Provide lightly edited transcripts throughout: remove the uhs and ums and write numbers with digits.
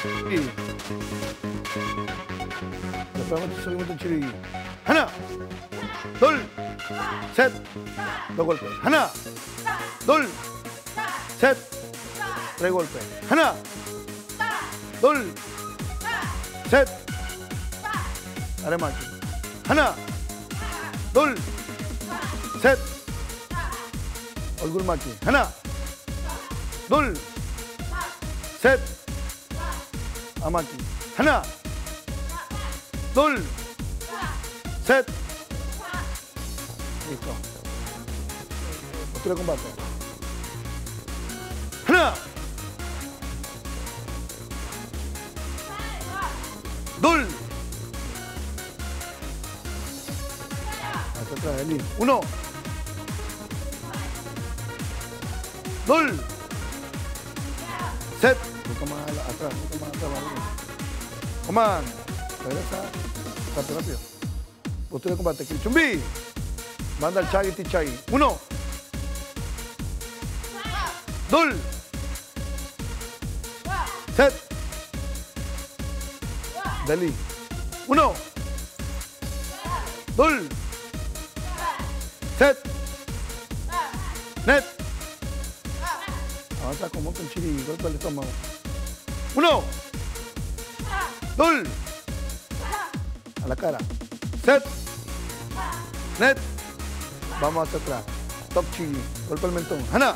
Y después seguimos en chiri. Hana, dol, set, dos golpes. Hana, dol, set, tres golpes. Hana, dol, set, aremachi. Hana, dol, set, olgulmachi. Hana, dol, set, amaki. Hana, dol, set. Listo. Postura de combate. Hana, dol. Hasta atrás, Eli. 1, dol, set. Busca más atrás, busca más atrás. Coman, regresa, rápido. Postura de combate, Kichumbi. Manda el Chagi, Tichagi. 1, dol, set. Deli. 1, dol, set. Net. Avanza como con chiri, golpe al estómago. 1, dol, a la cara. Set. Net. Vamos hacia atrás. Top chigi, golpe al mentón. Hana.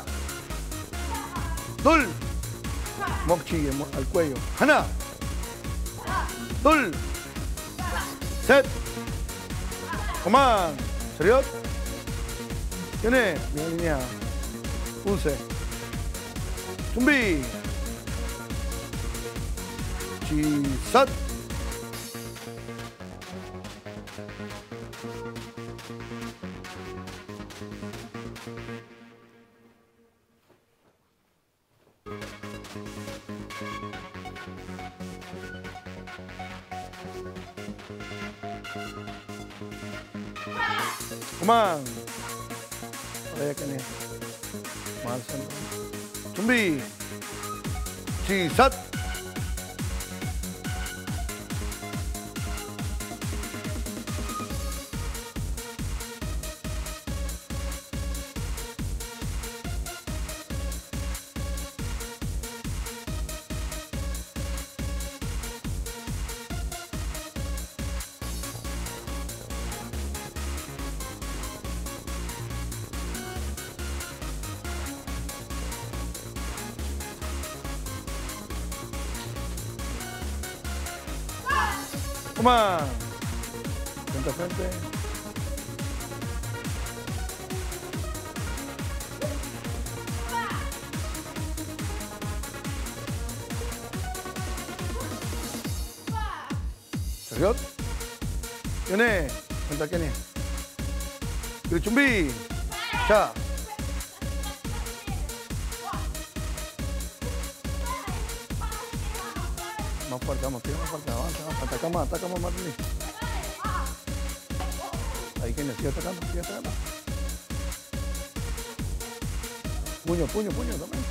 Dol. Mok chigi al cuello. Hana. Dol. Set. Coman. ¿Serios? Tiene. Bien alineado. Pulse. Chumbi. Chisat. Coman. Raya que ne. Malsan. Chumbi. Chisat. Toma. Frente a frente. Seriot. Kene. Frente a Kene. Kirichumbi. Cha. Más fuerte, vamos, tira más fuerte, avanza, ataca más, Martín. Ahí que sigue atacando. Puño también.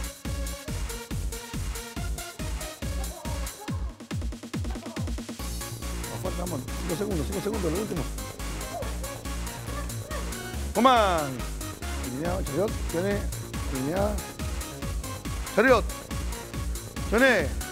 Más fuerte, vamos, 5 segundos, lo último. Coman. Alineado, Chariot, tiene, alineada. Chariot, tiene.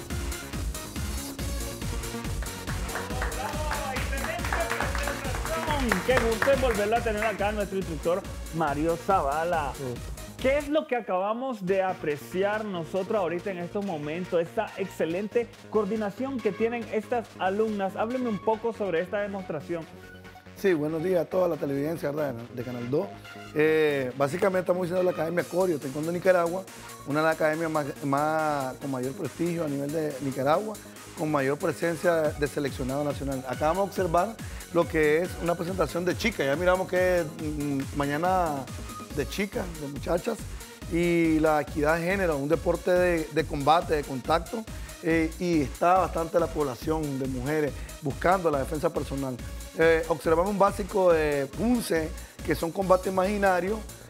Qué gusto en volverla a tener acá nuestro instructor Mario Zavala. Sí. ¿Qué es lo que acabamos de apreciar nosotros ahorita en estos momentos? Esta excelente coordinación que tienen estas alumnas. Hábleme un poco sobre esta demostración. Sí, buenos días a toda la televidencia, ¿verdad?, de Canal 2. Básicamente estamos diciendo la Academia Corio Taekwondo Nicaragua, una de las academias con mayor prestigio a nivel de Nicaragua, con mayor presencia de seleccionado nacional. Acá vamos a observar lo que es una presentación de chicas. Ya miramos que es mañana de chicas, de muchachas, y la equidad de género, un deporte de combate, de contacto, y está bastante la población de mujeres buscando la defensa personal. Observamos un básico de punce, que son combates imaginarios,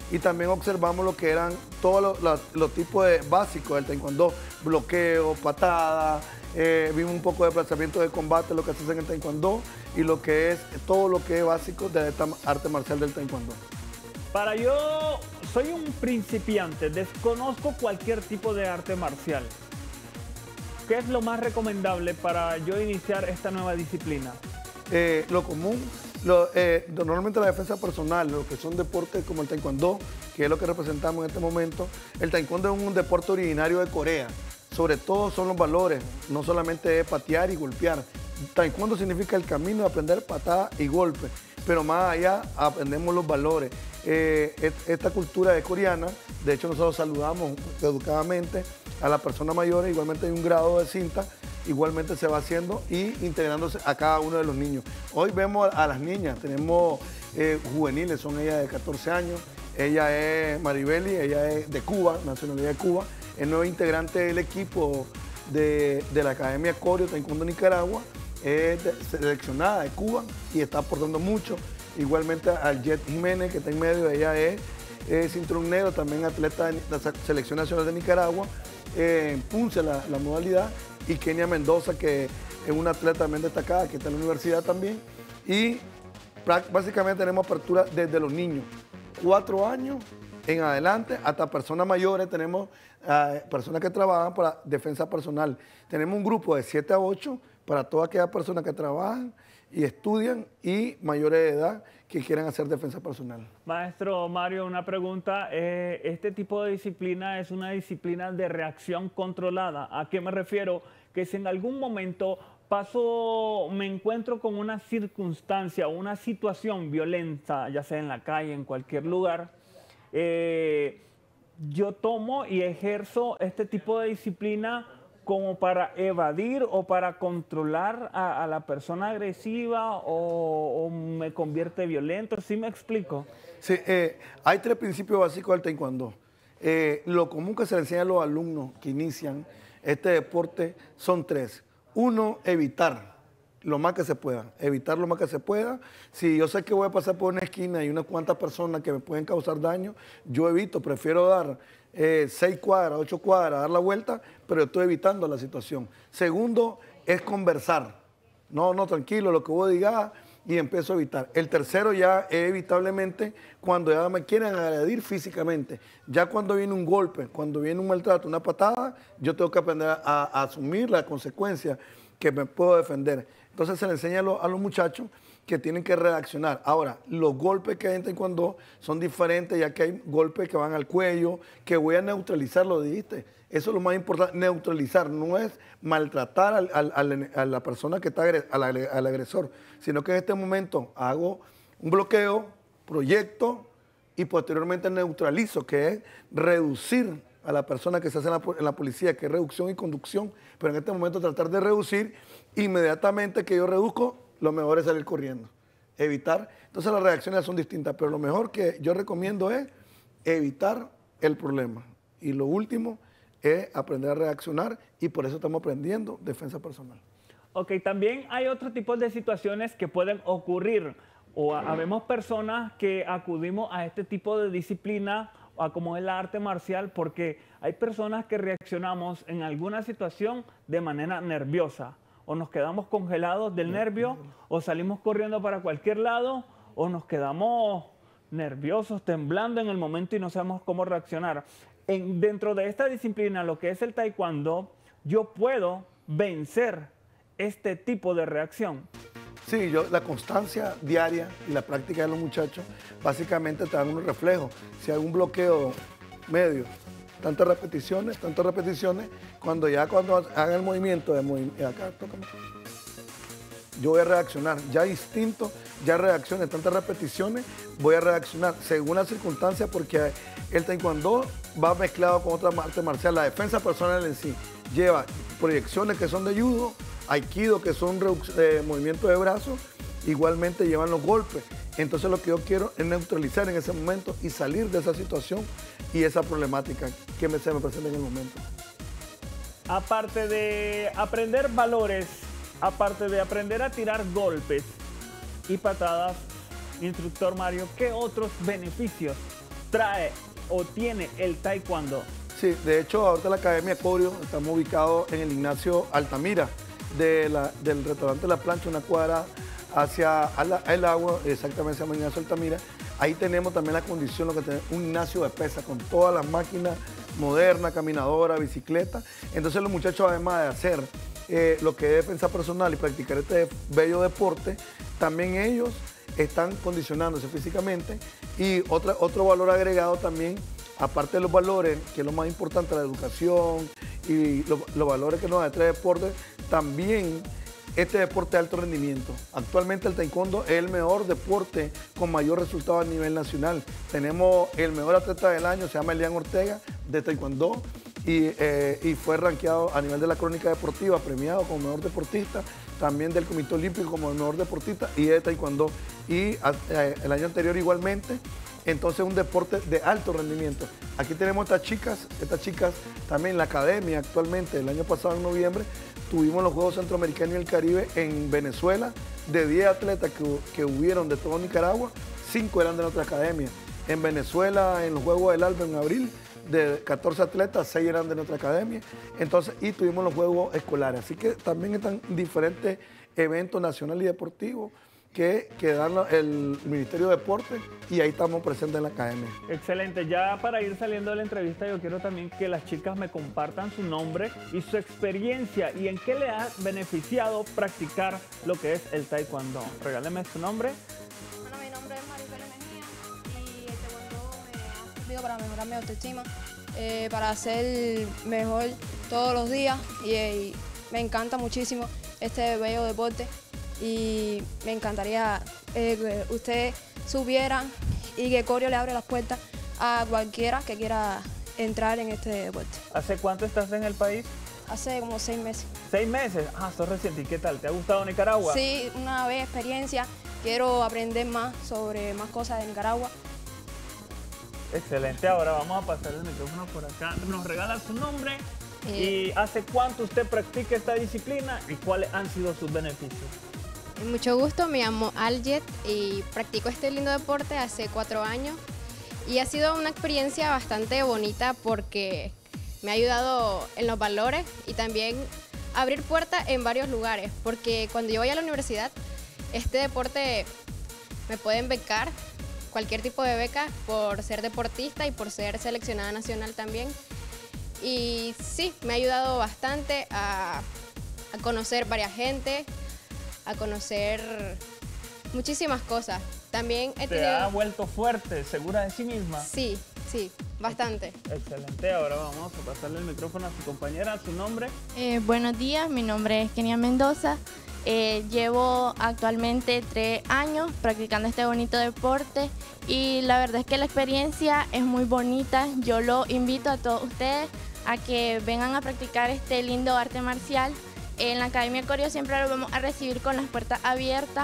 y también observamos lo que eran todos los tipos de básicos del taekwondo, bloqueo, patada, vimos un poco de desplazamiento de combate, lo que se hace en el taekwondo y lo que es todo lo que es básico de esta arte marcial del taekwondo. Para yo, soy un principiante, desconozco cualquier tipo de arte marcial. ¿Qué es lo más recomendable para yo iniciar esta nueva disciplina? Lo común, normalmente la defensa personal, lo que son deportes como el taekwondo, que es lo que representamos en este momento. El taekwondo es un deporte originario de Corea. Sobre todo son los valores, no solamente es patear y golpear. Taekwondo significa el camino de aprender patada y golpe, pero más allá aprendemos los valores. Esta cultura es coreana, de hecho nosotros saludamos educadamente a las personas mayores, igualmente hay un grado de cinta, igualmente se va haciendo y integrándose a cada uno de los niños. Hoy vemos a las niñas, tenemos juveniles, son ellas de 14 años, ella es Maribeli, ella es de Cuba, nacionalidad de Cuba, es nueva integrante del equipo de la Academia Corio Taekwondo Nicaragua, es seleccionada de Cuba y está aportando mucho. Igualmente al Jet Jiménez, que está en medio, ella es cinturón negro, también atleta de la Selección Nacional de Nicaragua, en Punce la modalidad, y Kenia Mendoza, que es una atleta también destacada, que está en la universidad también. Y básicamente tenemos apertura desde los niños, 4 años en adelante, hasta personas mayores, tenemos personas que trabajan para defensa personal. Tenemos un grupo de 7 a 8 para todas aquellas personas que trabajan y estudian y mayores de edad que quieran hacer defensa personal. Maestro Mario, una pregunta. ¿Este tipo de disciplina es una disciplina de reacción controlada? ¿A qué me refiero? Que si en algún momento me encuentro con una circunstancia o una situación violenta, ya sea en la calle, en cualquier lugar, yo tomo y ejerzo este tipo de disciplina como para evadir o para controlar a la persona agresiva o me convierte violento. ¿Sí me explico? Sí, hay 3 principios básicos del taekwondo. Lo común que se le enseña a los alumnos que inician este deporte son 3. 1, evitar lo más que se pueda, evitar lo más que se pueda. Si yo sé que voy a pasar por una esquina y unas cuantas personas que me pueden causar daño, yo evito, prefiero dar 6 cuadras, 8 cuadras, dar la vuelta, pero estoy evitando la situación. Segundo, es conversar. No, tranquilo, lo que vos digas, y empiezo a evitar. El tercero ya es evitablemente cuando ya me quieren agredir físicamente. Ya cuando viene un golpe, cuando viene un maltrato, una patada, yo tengo que aprender a asumir la consecuencia que me puedo defender. Entonces se le enseña a los muchachos que tienen que reaccionar. Ahora, los golpes que hay en taekwondo son diferentes, ya que hay golpes que van al cuello, que voy a neutralizar, lo dijiste. Eso es lo más importante, neutralizar. No es maltratar a la persona que está, al agresor, sino que en este momento hago un bloqueo, proyecto y posteriormente neutralizo, que es reducir a la persona que se hace en la policía, que es reducción y conducción, pero en este momento tratar de reducir, inmediatamente que yo reduzco, lo mejor es salir corriendo, evitar. Entonces las reacciones son distintas, pero lo mejor que yo recomiendo es evitar el problema. Y lo último es aprender a reaccionar y por eso estamos aprendiendo defensa personal. Ok, también hay otro tipo de situaciones que pueden ocurrir o habemos personas que acudimos a este tipo de disciplina a como es la arte marcial porque hay personas que reaccionamos en alguna situación de manera nerviosa. O nos quedamos congelados del nervio, o salimos corriendo para cualquier lado, o nos quedamos nerviosos, temblando en el momento y no sabemos cómo reaccionar. Dentro de esta disciplina, lo que es el taekwondo, yo puedo vencer este tipo de reacción. Sí, la constancia diaria y la práctica de los muchachos básicamente te dan unos reflejos. Si hay un bloqueo medio, tantas repeticiones, cuando hagan el movimiento acá, tócame, yo voy a reaccionar, ya instinto, ya reacciones, tantas repeticiones, voy a reaccionar según las circunstancias porque el taekwondo va mezclado con otra arte marcial. La defensa personal en sí lleva proyecciones que son de judo, aikido que son movimientos de brazos, igualmente llevan los golpes. Entonces lo que yo quiero es neutralizar en ese momento y salir de esa situación y esa problemática que se me presenta en el momento. Aparte de aprender valores, aparte de aprender a tirar golpes y patadas, instructor Mario, ¿qué otros beneficios trae o tiene el taekwondo? Sí, de hecho, ahorita la Academia Corio, estamos ubicados en el Ignacio Altamira, del restaurante La Plancha, una cuadra hacia el agua, exactamente se llama Ignacio Altamira. Ahí tenemos también la condición, lo que tenemos, un gimnasio de pesas con todas las máquinas modernas, caminadora, bicicleta. Entonces los muchachos, además de hacer lo que es defensa personal y practicar este bello deporte, también ellos están condicionándose físicamente. Y otro valor agregado también, aparte de los valores, que es lo más importante, la educación y los valores que nos da este deporte, también este deporte de alto rendimiento. Actualmente el taekwondo es el mejor deporte con mayor resultado a nivel nacional. Tenemos el mejor atleta del año, se llama Elian Ortega, de taekwondo, y fue rankeado a nivel de la crónica deportiva, premiado como mejor deportista, también del Comité Olímpico como el mejor deportista y de taekwondo. Y el año anterior igualmente. Entonces un deporte de alto rendimiento. Aquí tenemos estas chicas también en la academia actualmente. El año pasado en noviembre tuvimos los Juegos Centroamericanos y el Caribe en Venezuela. De 10 atletas que hubieron de todo Nicaragua, 5 eran de nuestra academia. En Venezuela, en los Juegos del Alba en abril, de 14 atletas, 6 eran de nuestra academia. Entonces, y tuvimos los Juegos Escolares. Así que también están diferentes eventos nacionales y deportivos que dan el Ministerio de Deportes, y ahí estamos presentes en la academia. Excelente. Ya para ir saliendo de la entrevista, yo quiero también que las chicas me compartan su nombre y su experiencia y en qué le ha beneficiado practicar lo que es el taekwondo. Regáleme su nombre. Bueno, mi nombre es Maribel Mejía y el taekwondo me ha servido para mejorar mi autoestima, para ser mejor todos los días, y me encanta muchísimo este bello deporte. Y me encantaría que ustedes supieran y que Corio le abre las puertas a cualquiera que quiera entrar en este deporte. ¿Hace cuánto estás en el país? Hace como 6 meses. 6 meses. Ah, sos reciente. ¿Y qué tal? ¿Te ha gustado Nicaragua? Sí, una vez experiencia. Quiero aprender más sobre más cosas de Nicaragua. Excelente. Ahora vamos a pasar el micrófono por acá. Nos regala su nombre. ¿Y hace cuánto usted practica esta disciplina y cuáles han sido sus beneficios? Mucho gusto, me llamo Aljet y practico este lindo deporte hace 4 años y ha sido una experiencia bastante bonita porque me ha ayudado en los valores y también abrir puertas en varios lugares, porque cuando yo voy a la universidad, este deporte me pueden becar, cualquier tipo de beca, por ser deportista y por ser seleccionada nacional también. Y sí, me ha ayudado bastante a conocer varias gente, a conocer muchísimas cosas. También he tenido... ¿Te ha vuelto fuerte, segura de sí misma? Sí, sí, bastante. Excelente. Ahora vamos a pasarle el micrófono a su compañera. ¿Su nombre? Buenos días, mi nombre es Kenia Mendoza. Llevo actualmente 3 años practicando este bonito deporte y la verdad es que la experiencia es muy bonita. Yo lo invito a todos ustedes a que vengan a practicar este lindo arte marcial. En la Academia Corio siempre lo vamos a recibir con las puertas abiertas,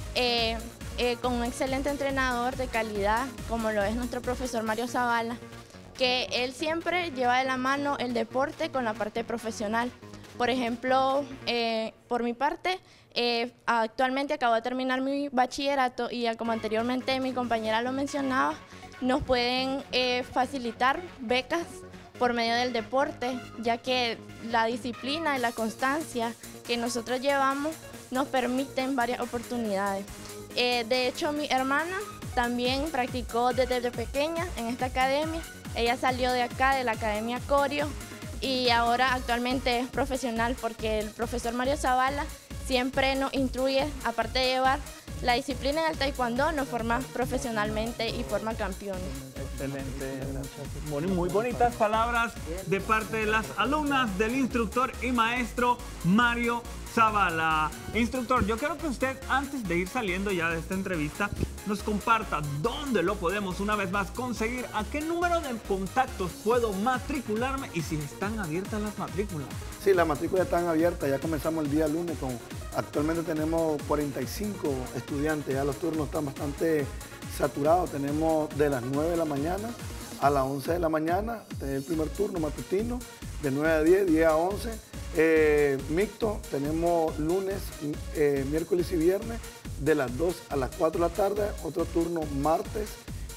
con un excelente entrenador de calidad, como lo es nuestro profesor Mario Zavala, que él siempre lleva de la mano el deporte con la parte profesional. Por ejemplo, por mi parte, actualmente acabo de terminar mi bachillerato y como anteriormente mi compañera lo mencionaba, nos pueden facilitar becas por medio del deporte, ya que la disciplina y la constancia que nosotros llevamos nos permiten varias oportunidades. De hecho, mi hermana también practicó desde pequeña en esta academia. Ella salió de acá, de la Academia Corio, y ahora actualmente es profesional porque el profesor Mario Zavala siempre nos instruye, aparte de llevar la disciplina en el taekwondo, nos forma profesionalmente y forma campeones. Excelente, muy bonitas palabras de parte de las alumnas del instructor y maestro Mario Zavala. Instructor, yo quiero que usted, antes de ir saliendo ya de esta entrevista, nos comparta dónde lo podemos una vez más conseguir, a qué número de contactos puedo matricularme y si están abiertas las matrículas. Sí, las matrículas están abiertas, ya comenzamos el día lunes, actualmente tenemos 45 estudiantes, ya los turnos están bastante saturados, tenemos de las 9 de la mañana a las 11 de la mañana, el primer turno matutino, de 9 a 10, 10 a 11, mixto, tenemos lunes, miércoles y viernes, de las 2 a las 4 de la tarde, otro turno martes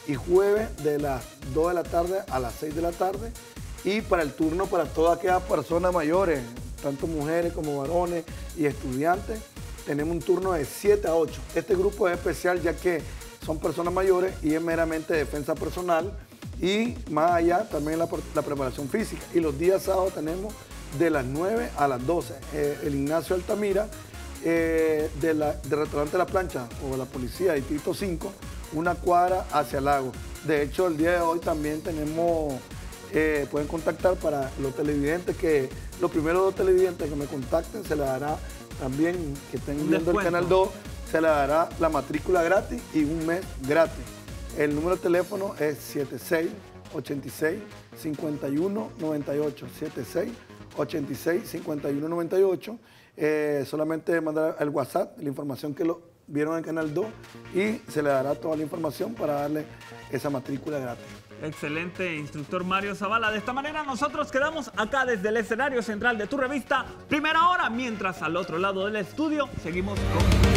y jueves de las 2 de la tarde a las 6 de la tarde. Y para el turno para todas aquellas personas mayores, tanto mujeres como varones y estudiantes, tenemos un turno de 7 a 8. Este grupo es especial ya que son personas mayores y es meramente defensa personal y más allá también la preparación física. Y los días sábados tenemos de las 9 a las 12. El Ignacio Altamira, del restaurante La Plancha o la policía, distrito 5, una cuadra hacia el lago. De hecho, el día de hoy también tenemos, pueden contactar para los televidentes, que los primeros 2 televidentes que me contacten se les dará también, que estén viendo el Canal 2, se les dará la matrícula gratis y un mes gratis. El número de teléfono es 7686-5198, 7686-5198. Solamente mandar al WhatsApp la información que lo vieron en Canal 2 y se le dará toda la información para darle esa matrícula gratis. Excelente, instructor Mario Zavala. De esta manera nosotros quedamos acá desde el escenario central de tu revista Primera Hora, mientras al otro lado del estudio seguimos con...